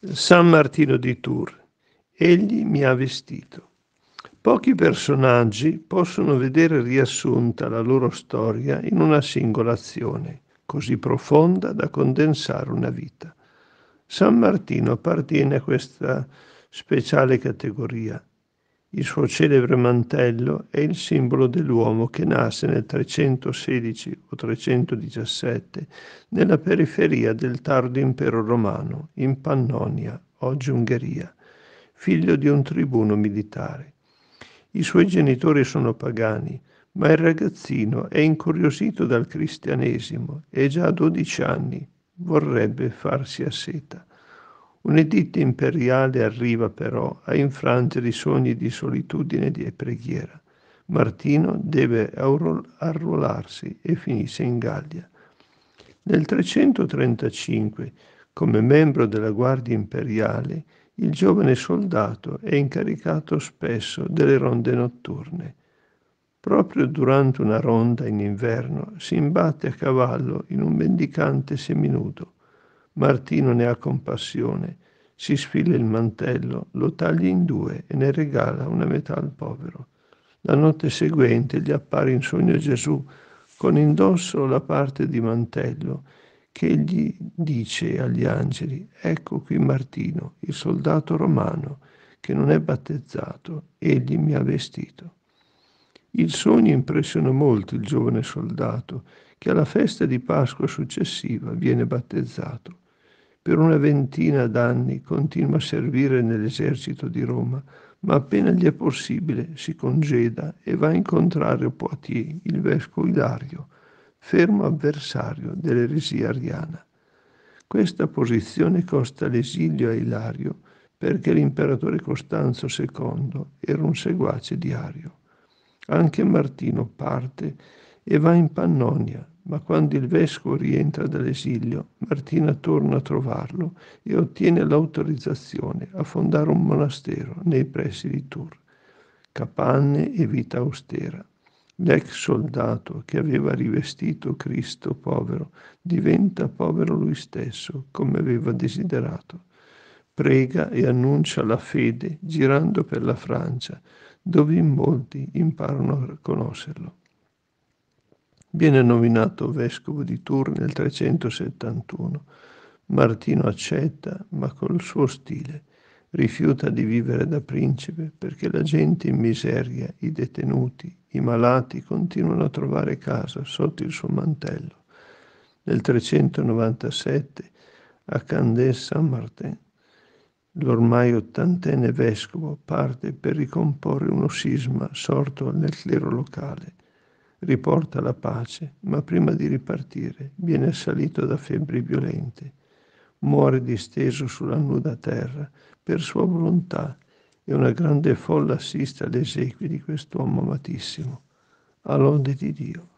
San Martino di Tours. Egli mi ha vestito. Pochi personaggi possono vedere riassunta la loro storia in una singola azione, così profonda da condensare una vita. San Martino appartiene a questa speciale categoria. Il suo celebre mantello è il simbolo dell'uomo che nasce nel 316 o 317 nella periferia del tardo impero romano, in Pannonia, oggi Ungheria, figlio di un tribuno militare. I suoi genitori sono pagani, ma il ragazzino è incuriosito dal cristianesimo e già a 12 anni vorrebbe farsi asceta. Un editto imperiale arriva però a infrangere i sogni di solitudine e di preghiera. Martino deve arruolarsi e finisce in Gallia. Nel 335, come membro della Guardia Imperiale, il giovane soldato è incaricato spesso delle ronde notturne. Proprio durante una ronda in inverno si imbatte a cavallo in un mendicante seminudo. Martino ne ha compassione, si sfila il mantello, lo taglia in due e ne regala una metà al povero. La notte seguente gli appare in sogno Gesù con indosso la parte di mantello che gli dice agli angeli: ecco qui Martino, il soldato romano che non è battezzato, egli mi ha vestito. Il sogno impressiona molto il giovane soldato che alla festa di Pasqua successiva viene battezzato. Per una ventina d'anni continua a servire nell'esercito di Roma, ma appena gli è possibile si congeda e va a incontrare a Poitiers il vescovo Ilario, fermo avversario dell'eresia ariana. Questa posizione costa l'esilio a Ilario perché l'imperatore Costanzo II era un seguace di Ario. Anche Martino parte e va in Pannonia, ma quando il vescovo rientra dall'esilio, Martino torna a trovarlo e ottiene l'autorizzazione a fondare un monastero nei pressi di Tours. Capanne e vita austera. L'ex soldato che aveva rivestito Cristo povero diventa povero lui stesso, come aveva desiderato. Prega e annuncia la fede girando per la Francia, dove in molti imparano a conoscerlo. Viene nominato vescovo di Tours nel 371. Martino accetta, ma col suo stile. Rifiuta di vivere da principe perché la gente in miseria, i detenuti, i malati continuano a trovare casa sotto il suo mantello. Nel 397 a Candé-Saint-Martin l'ormai ottantenne vescovo parte per ricomporre uno scisma sorto nel clero locale. Riporta la pace, ma prima di ripartire viene assalito da febbri violente. Muore disteso sulla nuda terra per sua volontà e una grande folla assiste alle esequie di quest'uomo amatissimo. A lode di Dio.